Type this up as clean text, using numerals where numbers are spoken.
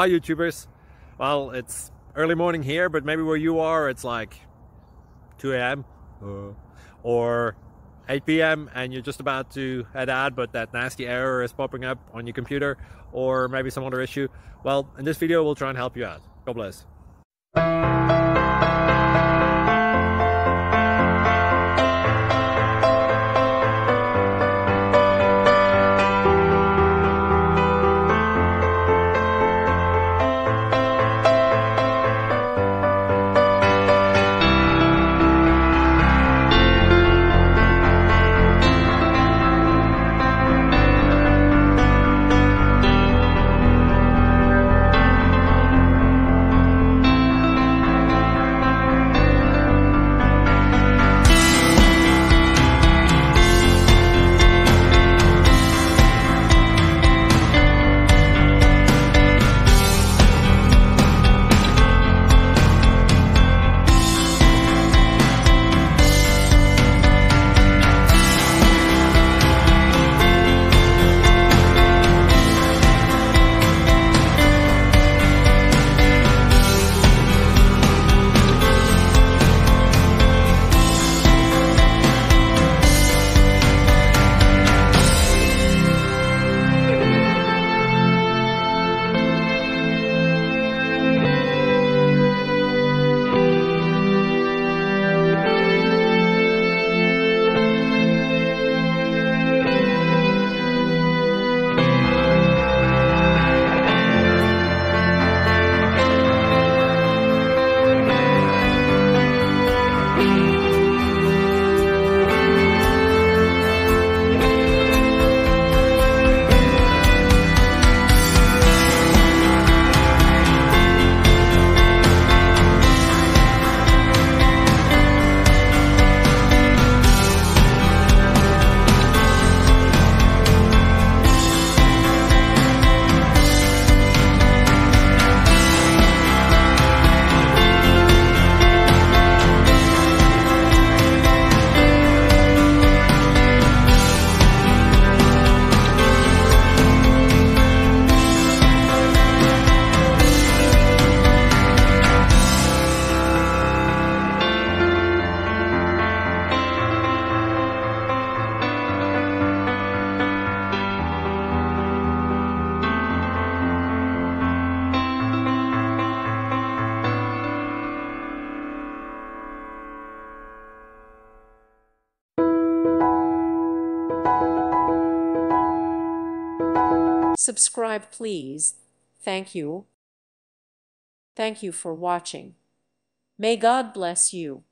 Hi YouTubers. Well, it's early morning here, but maybe where you are it's like 2 a.m. or 8 p.m. and you're just about to head out, but that nasty error is popping up on your computer, or maybe some other issue. Well, in this video we'll try and help you out. God bless. Subscribe, please. Thank you. Thank you for watching. May God bless you.